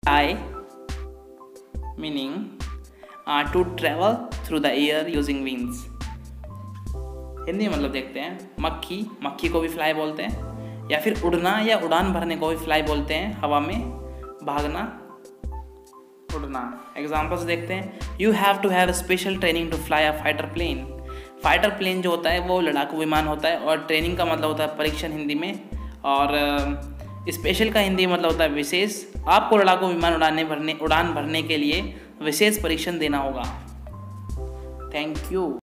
Fly meaning to travel through the air using wings. Hindi में मतलब देखते हैं। मक्खी, मक्खी को भी फ्लाई बोलते हैं, या फिर उड़ना या उड़ान भरने को भी फ्लाई बोलते हैं। हवा में भागना, उड़ना। एग्जाम्पल्स देखते हैं। You have to have special training to fly a fighter plane. Fighter plane जो होता है वो लड़ाकू विमान होता है, और ट्रेनिंग का मतलब होता है परीक्षण हिंदी में, और स्पेशल का हिंदी मतलब होता है विशेष। आपको लड़ाकू विमान उड़ान भरने के लिए विशेष परीक्षण देना होगा। Thank you.